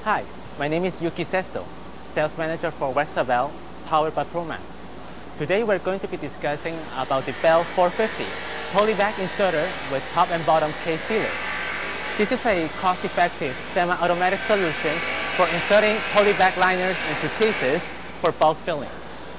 Hi, my name is Yuki Sesto, Sales Manager for Vexabel, powered by ProMat. Today we're going to be discussing about the Bell 450 Polyback inserter with top and bottom case sealer. This is a cost-effective semi-automatic solution for inserting polyback liners into cases for bulk filling.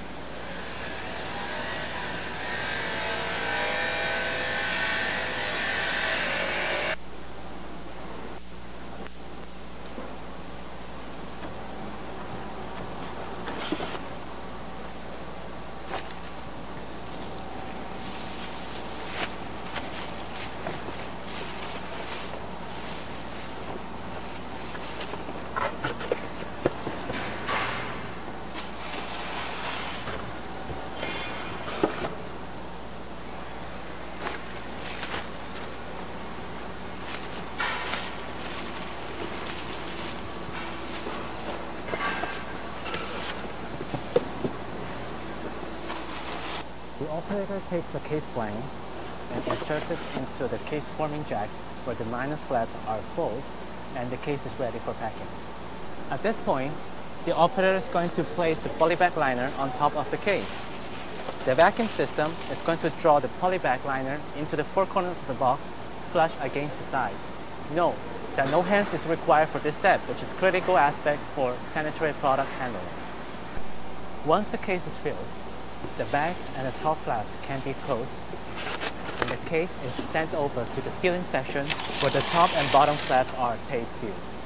The operator takes a case plane and inserts it into the case forming jack where the minus flaps are full and the case is ready for packing. At this point, the operator is going to place the polyback liner on top of the case. The vacuum system is going to draw the polyback liner into the four corners of the box flush against the sides. Note that no hands is required for this step, which is a critical aspect for sanitary product handling. Once the case is filled, the bags and the top flaps can be closed, and the case is sent over to the sealing section where the top and bottom flaps are tape sealed.